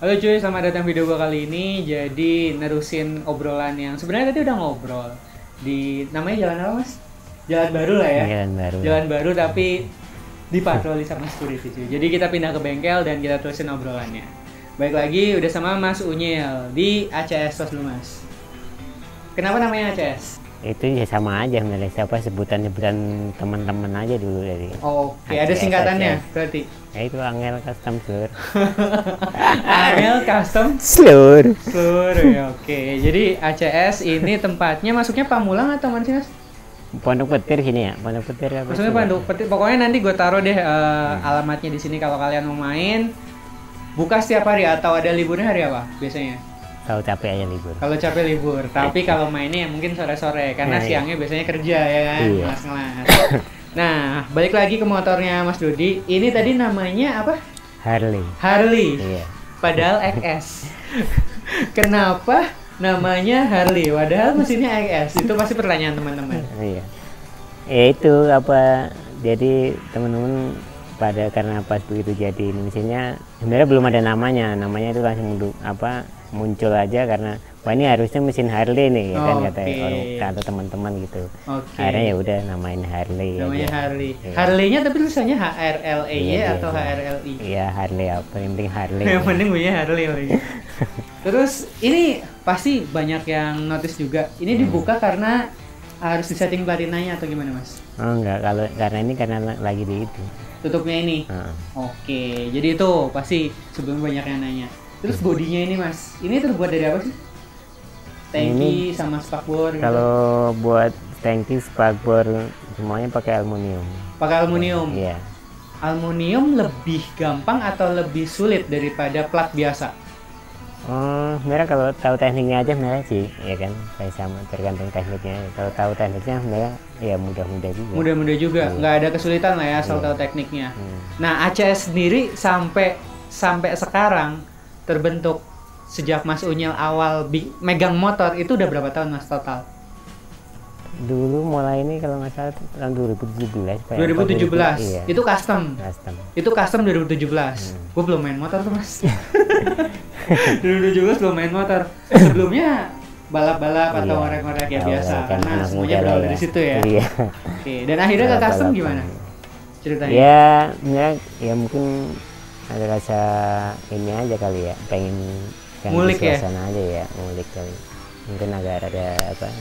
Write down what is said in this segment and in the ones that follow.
Halo cuy, selamat datang video gua kali ini. Jadi nerusin obrolan yang sebenarnya tadi udah ngobrol di namanya jalan apa mas? Jalan baru lah ya. Jalan baru. Jalan baru tapi dipatroli sama security cuy. Jadi kita pindah ke bengkel dan kita terusin obrolannya. Baik lagi udah sama Mas Unyil di ACS tos lu mas. Kenapa namanya ACS? Itu ya sama aja sebenarnya, siapa sebutan teman-teman aja dulu dari. Oke, ada singkatannya berarti. Ya itu Angel Custom Sur. Angel Custom Sur. Sur ya oke. Jadi ACS ini tempatnya masuknya Pamulang atau mana sih mas? Pondok Petir sini ya, Pondok Petir apa? Maksudnya Pondok Petir. Pokoknya nanti gue taruh deh alamatnya di sini kalau kalian mau main. Buka setiap hari atau ada liburnya hari apa biasanya? Kalau capek aja libur. Kalau capek libur, tapi kalau mainnya ya mungkin sore-sore karena siangnya biasanya kerja ya kan, Iya. ngelas-ngelas. Nah, balik lagi ke motornya Mas Dodi. Ini tadi namanya apa? Harley. Harley. Iya. Padahal XS. Kenapa namanya Harley? Padahal mesinnya XS. Itu pasti pertanyaan teman-teman. Iya. Ya itu apa? Jadi teman-teman pada karena pas begitu jadi mesinnya sebenarnya belum ada namanya itu langsung muncul aja karena wah ini harusnya mesin Harley nih ya kan kata teman-teman gitu. Akhirnya ya udah namain Harley. Namanya aja. Harley. Iya. Harley-nya tapi tulisannya HRLEY Iya, atau iya. HRLI? Iya Harley apa yang penting Harley. Yang penting punya Harley lagi. Terus ini pasti banyak yang notice juga. Ini dibuka karena harus disetting platinanya atau gimana mas? Oh enggak, karena lagi di itu. Tutupnya ini. Oke, jadi itu pasti sebelumnya banyak yang nanya. Terus bodinya ini mas, ini terbuat dari apa sih? Tangki sama spakbor gitu? Kalau buat tangki, spakbor semuanya pakai aluminium. Pakai aluminium? Iya. Aluminium lebih gampang atau lebih sulit daripada plat biasa? Oh, sebenarnya kalau tahu tekniknya aja sebenarnya sih, ya kan, kayak sama tergantung tekniknya. Kalau tahu tekniknya sebenarnya ya mudah-mudah juga. Mudah-mudah juga, nggak ada kesulitan lah ya asal tahu tekniknya. Nah, ACS sendiri sampai sekarang terbentuk sejak Mas Unyil awal megang motor itu udah berapa tahun mas total? Dulu mulai ini kalau nggak salah tahun 2017. 2017? Iya. Itu custom? Itu custom 2017? Gue belum main motor tuh mas. 2017 belum main motor. Sebelumnya balap-balap atau ngorek-ngorek ya biasa karena semuanya berawal dari situ ya. Iya. Oke, dan akhirnya ke custom gimana ceritanya? Ya mungkin ada rasa ini aja kali ya, pengen ngulik suasana aja ya, ngulik kali. Mungkin agak ada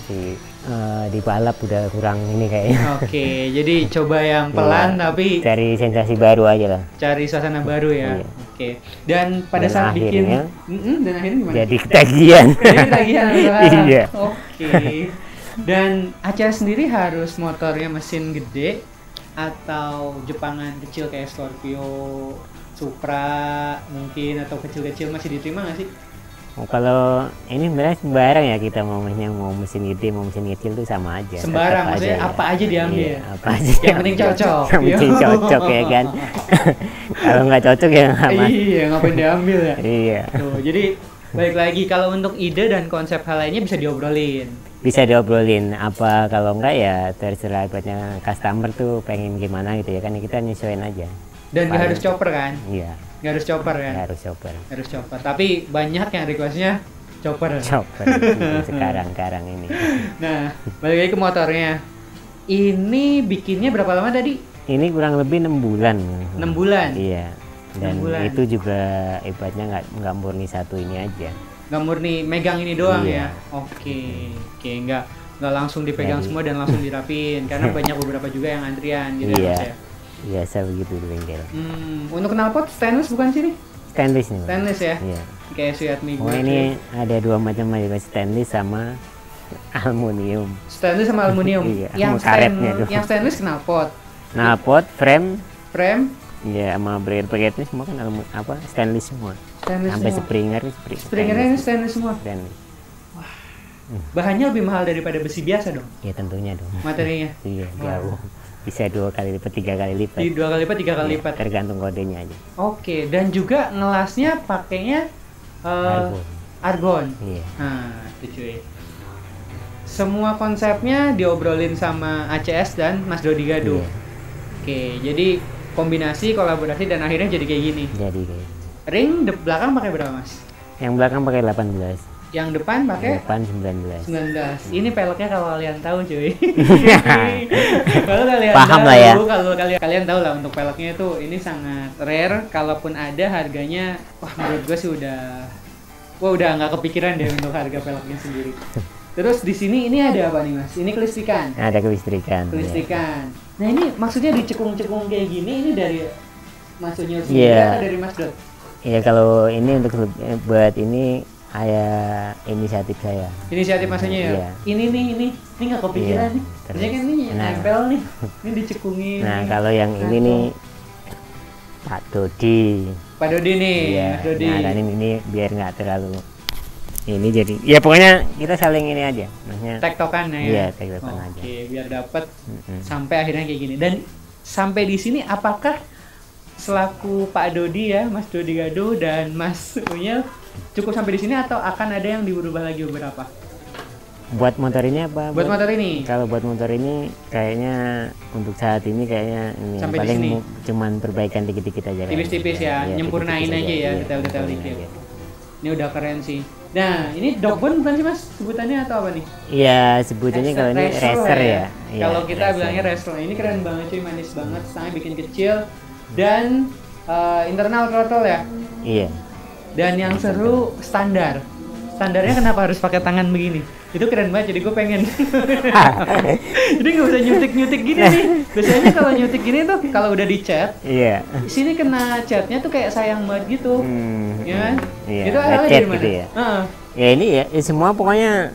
di balap udah kurang ini kayaknya. Oke, jadi coba yang pelan tapi cari sensasi baru aja lah. Cari suasana baru ya. Iya. Oke. Dan pada saat bikin dan akhirnya gimana? Jadi ketagihan. Jadi ketagihan Iya. Oke. Dan ACS sendiri harus motornya mesin gede atau Jepangan kecil kayak Scorpio, Supra mungkin atau kecil-kecil masih diterima nggak sih? Kalau ini sebenarnya sembarang ya, kita mau mesin gede mau mesin kecil tuh sama aja. Sembarang, maksudnya apa aja diambil. Iya, apa aja. Yang penting cocok. Yang penting cocok ya kan. Kalau nggak cocok ya nggak mas. Iya, ngapain diambil ya? Iya. Tuh, jadi balik lagi kalau untuk ide dan konsep hal lainnya bisa diobrolin. Bisa diobrolin, apa kalau enggak ya terserah buatnya customer tuh pengen gimana gitu ya kan, kita nyesuaiin aja. Dan nggak harus chopper kan? Iya. Nggak harus chopper kan? Nggak harus chopper. Harus chopper. Tapi banyak yang requestnya chopper. Chopper sekarang ini. Nah, balik lagi ke motornya. Ini bikinnya berapa lama tadi? Ini kurang lebih 6 bulan. 6 bulan? Iya. Dan itu juga ibaratnya nggak murni satu ini aja. Nggak murni megang ini doang iya. Ya? Oke, nggak langsung dipegang semua dan langsung dirapin karena banyak beberapa juga yang antrian gitu iya. ya. Biasa begitu di bengkel. Untuk knalpot stainless bukan sih nih? Stainless nih. Stainless ya? Iya. Kayak Suyatmi gue. Ini ada dua macam aja, stainless sama aluminium. Stainless sama aluminium. Iya. Yang stainless knalpot. Knalpot, frame. Iya, sama bracket semua kan stainless semua. Sampai Springernya ini stainless semua. Wah. Bahannya lebih mahal daripada besi biasa dong? Ya tentunya dong. Materinya? Iya, jauh. Bisa 2 kali lipat, 3 kali lipat. 2 kali lipat, 3 kali lipat. Tergantung kodenya aja. Oke, dan juga ngelasnya pakainya argon. Iya. Nah, itu cuy. Semua konsepnya diobrolin sama ACS dan Mas Dodi Gaduh. Iya. Oke, jadi kombinasi, kolaborasi dan akhirnya jadi kayak gini. Jadi kayak Ring belakang pakai berapa mas? Yang belakang pakai 18. Yang depan pakai Depan 19. 19. Ini peleknya kalau kalian tahu cuy. Kalau kalian Paham tahu, lah ya. Kalau kalian tahu lah untuk peleknya itu ini sangat rare. Kalaupun ada harganya, wah menurut gue sih udah nggak kepikiran deh untuk harga peleknya sendiri. Terus di sini ini ada apa nih mas? Ini kelistrikan. Ada kelistrikan. Kelistrikan. Nah ini maksudnya dicekung-cekung kayak gini ini dari Mas Unyil sendiri Iya. atau dari Mas Dot? Iya, kalau ini untuk buat ini inisiatif saya. Inisiatif Mas Unyil. Iya. Ini nggak kepikiran Iya. nih. Ternyata kan ini Nah. nempel nih. Ini dicekungin. Nah, nih. kalau yang ini nih Pak Dodi. Pak Dodi nih, Iya. Mas Dodi. Nah, dan ini biar nggak terlalu ini jadi ya pokoknya kita saling ini aja. Maksudnya Tektokan ya. Iya, tektokan aja. Oke, biar dapat Mm-mm. sampai akhirnya kayak gini. Dan sampai di sini apakah selaku Pak Dodi ya, Mas Dodi Gaduh dan Mas Unyil cukup sampai di sini atau akan ada yang diubah lagi beberapa? Buat motor ini apa? Buat motor ini. Kalau buat motor ini kayaknya untuk saat ini kayaknya ini yang Sampai di paling sini. cuman perbaikan dikit-dikit aja. kan. Tipis-tipis ya, Iya, nyempurnain tipis-tipis aja ya, Iya, detail-detail nyempurnain dikit. aja. Ini udah keren sih. Nah, ini dogbone bukan sih Mas sebutannya atau apa nih? Iya, sebutannya kalau ini racer ya. Iya, Kalau kita racer. bilangnya racer. Ini keren banget cuy, manis banget, stangnya bikin kecil dan internal throttle ya. Iya. Dan yang seru standar. Standarnya kenapa harus pakai tangan begini? Itu keren banget, jadi gue pengen. Jadi nggak usah nyutik-nyutik gini nih. Biasanya kalau nyutik gini tuh kalau udah dicat, Iya. sini kena catnya tuh kayak sayang banget gitu. Ya kan? Iya. Itu asalnya lecet dari mana? gitu ya. Heeh. Ya ini ya, semua pokoknya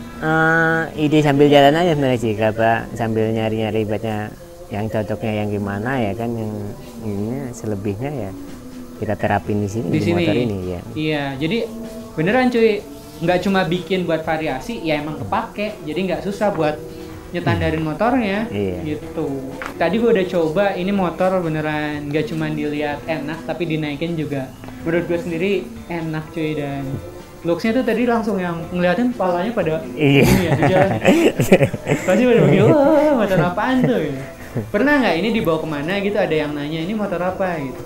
ide sambil jalan aja sebenarnya sih, kata sambil nyari-nyari baca yang cocoknya yang gimana ya kan, yang ini selebihnya ya kita terapin di sini Di sini. motor ini ya. Iya, jadi beneran cuy, nggak cuma bikin buat variasi, ya emang kepake. Jadi nggak susah buat nyetandarin motornya. Iya. Gitu. Tadi gue udah coba, ini motor beneran nggak cuma dilihat enak, tapi dinaikin juga. Menurut gue sendiri enak cuy, dan looksnya tuh tadi langsung yang ngeliatin palanya pada Iya. ini ya di jalan. Pasti pada begini, wah motor apaan tuh? Gitu. Pernah nggak ini dibawa kemana gitu? Ada yang nanya ini motor apa gitu?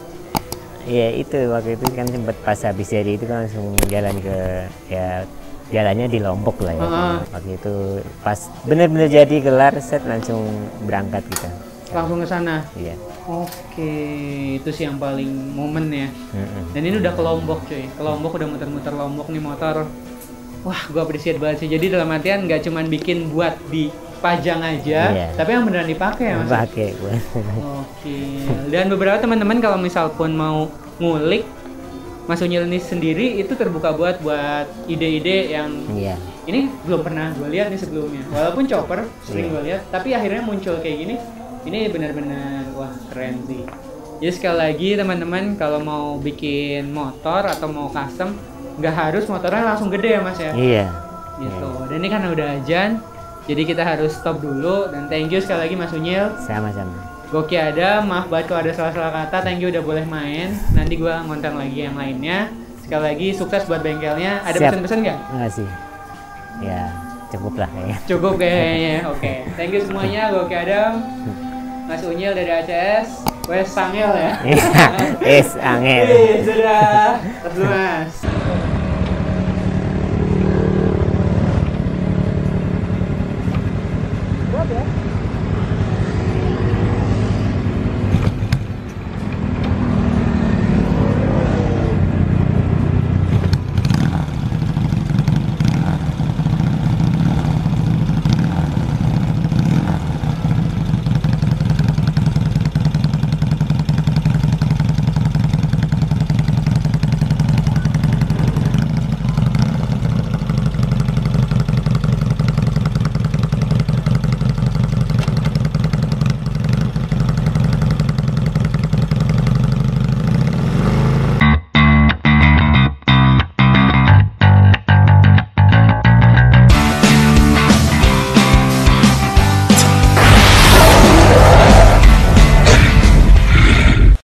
Iya, itu waktu itu kan sempat pas habis jadi itu kan langsung jalan ke ya jalannya di Lombok lah ya. Heeh. Waktu itu pas bener-bener jadi gelar set langsung berangkat kita. Langsung ke sana. Iya. Oke, itu sih yang paling momen ya. Mm-mm. Dan ini udah ke Lombok cuy. Ke Lombok udah muter-muter Lombok nih motor. Wah, gua appreciate banget sih. Jadi dalam artian nggak cuman bikin buat dipajang aja, Iya. tapi yang beneran dipakai ya Mas. Pakai gua. Oke. Dan beberapa teman-teman kalau misal pun mau ngulik Mas Unyil ini sendiri itu terbuka buat ide-ide yang Iya. ini belum pernah gue lihat nih sebelumnya. Walaupun chopper sering Iya. gue lihat, tapi akhirnya muncul kayak gini. Ini benar-benar wah keren sih. Jadi sekali lagi teman-teman kalau mau bikin motor atau mau custom, nggak harus motornya langsung gede ya Mas ya. Iya. Gitu. Dan ini kan udah ajan, jadi kita harus stop dulu. Dan thank you sekali lagi Mas Unyil. Sama-sama. Goki ada, maaf banget kalau ada salah-salah kata. Thank you udah boleh main. Nanti gua ngontrak lagi yang lainnya. Sekali lagi sukses buat bengkelnya. Ada Siap. pesan-pesan nggak? Makasih. Ya, cukup lah kayaknya. Cukup kayaknya. Oke. Thank you semuanya. Goki Adam, Mas Unyil dari ACS, Wes Sangel ya. Yes, angel. Sudah. Terus Mas.